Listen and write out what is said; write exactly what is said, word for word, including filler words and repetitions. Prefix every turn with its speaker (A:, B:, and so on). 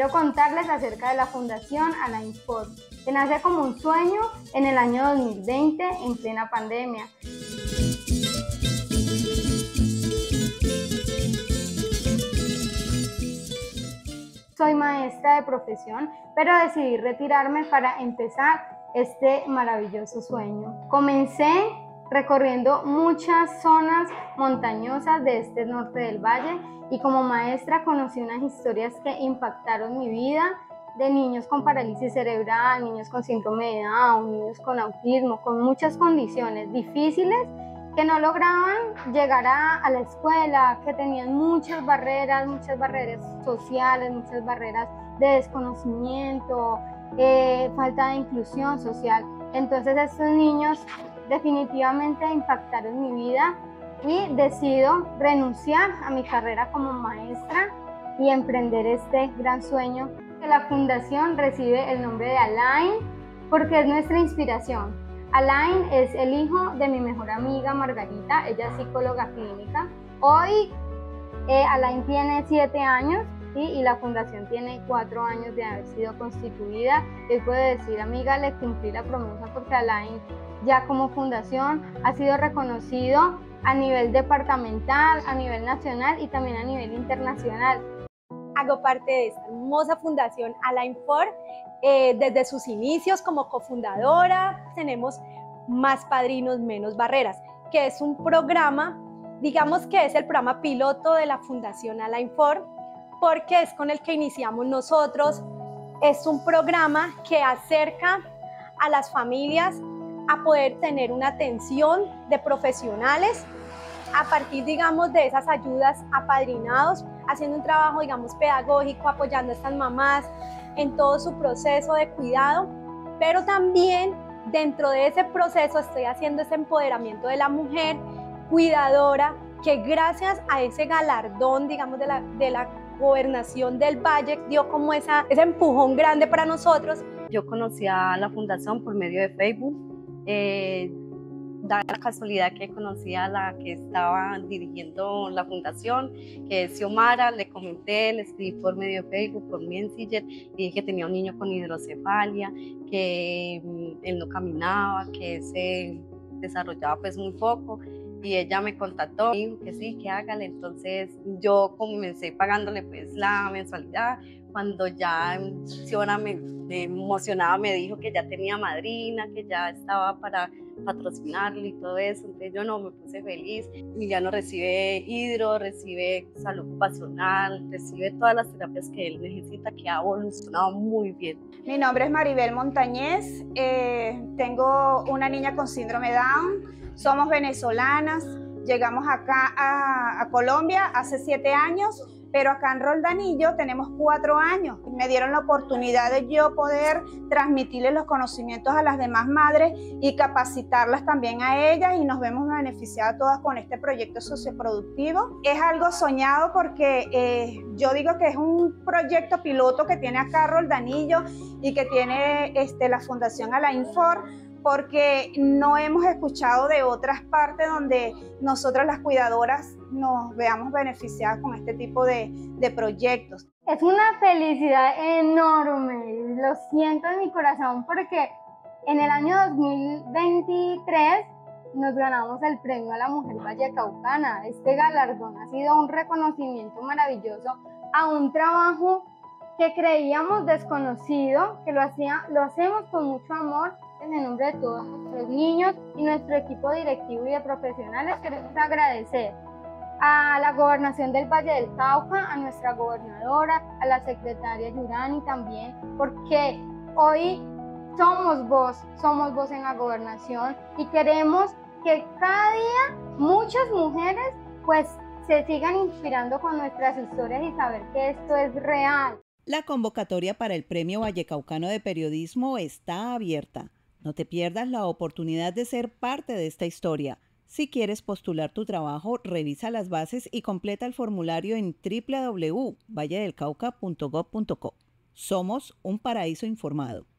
A: quiero contarles acerca de la Fundación Alain Ford, que nace como un sueño en el año dos mil veinte, en plena pandemia. Soy maestra de profesión, pero decidí retirarme para empezar este maravilloso sueño. Comencé recorriendo muchas zonas montañosas de este norte del valle y como maestra conocí unas historias que impactaron mi vida, de niños con parálisis cerebral, niños con síndrome de Down, niños con autismo, con muchas condiciones difíciles que no lograban llegar a, a la escuela, que tenían muchas barreras, muchas barreras sociales, muchas barreras de desconocimiento, eh, falta de inclusión social. Entonces estos niños definitivamente impactaron mi vida y decido renunciar a mi carrera como maestra y emprender este gran sueño. La fundación recibe el nombre de Alain porque es nuestra inspiración. Alain es el hijo de mi mejor amiga Margarita, ella es psicóloga clínica. Hoy eh, Alain tiene siete años, ¿sí? Y la fundación tiene cuatro años de haber sido constituida. Él puede decir, amiga, le cumplí la promesa porque Alain ya como fundación ha sido reconocido a nivel departamental, a nivel nacional y también a nivel internacional.
B: Hago parte de esta hermosa fundación Alain Ford eh, desde sus inicios como cofundadora. Tenemos Más Padrinos, Menos Barreras, que es un programa, digamos que es el programa piloto de la fundación Alain Ford, porque es con el que iniciamos nosotros. Es un programa que acerca a las familias a poder tener una atención de profesionales a partir, digamos, de esas ayudas apadrinados, haciendo un trabajo, digamos, pedagógico, apoyando a estas mamás en todo su proceso de cuidado, pero también dentro de ese proceso estoy haciendo ese empoderamiento de la mujer cuidadora, que gracias a ese galardón, digamos, de la, de la gobernación del Valle, dio como esa, ese empujón grande para nosotros.
C: Yo conocí a la fundación por medio de Facebook. Eh, da la casualidad que conocí a la que estaba dirigiendo la fundación, que es Xiomara. Le comenté, le escribí por medio de Facebook, por Messenger, y dije que tenía un niño con hidrocefalia, que mm, él no caminaba, que se desarrollaba pues muy poco, y ella me contactó, me dijo que sí, que hágale. Entonces yo comencé pagándole pues la mensualidad. Cuando ya Xiomara me, me emocionaba, me dijo que ya tenía madrina, que ya estaba para patrocinarlo y todo eso. Entonces yo no, me puse feliz. Emiliano recibe hidro, recibe salud ocupacional, recibe todas las terapias que él necesita, que ha evolucionado muy bien.
D: Mi nombre es Maribel Montañez, eh, tengo una niña con síndrome Down, somos venezolanas, llegamos acá a, a Colombia hace siete años, pero acá en Roldanillo tenemos cuatro años. Me dieron la oportunidad de yo poder transmitirles los conocimientos a las demás madres y capacitarlas también a ellas, y nos vemos beneficiadas todas con este proyecto socioproductivo. Es algo soñado porque eh, yo digo que es un proyecto piloto que tiene acá Roldanillo y que tiene este, la Fundación Alain Ford, porque no hemos escuchado de otras partes donde nosotras las cuidadoras nos veamos beneficiadas con este tipo de, de proyectos.
A: Es una felicidad enorme, lo siento en mi corazón porque en el año dos mil veintitrés nos ganamos el premio a la mujer vallecaucana. Este galardón ha sido un reconocimiento maravilloso a un trabajo que creíamos desconocido, que lo, hacía, lo hacemos con mucho amor. En el nombre de todos nuestros niños y nuestro equipo directivo y de profesionales, queremos agradecer a la Gobernación del Valle del Cauca, a nuestra gobernadora, a la secretaria Yurani también, porque hoy somos voz, somos voz en la gobernación y queremos que cada día muchas mujeres pues se sigan inspirando con nuestras historias y saber que esto es real.
E: La convocatoria para el Premio Vallecaucano de Periodismo está abierta. No te pierdas la oportunidad de ser parte de esta historia. Si quieres postular tu trabajo, revisa las bases y completa el formulario en w w w punto valle del cauca punto gov punto co. Somos un paraíso informado.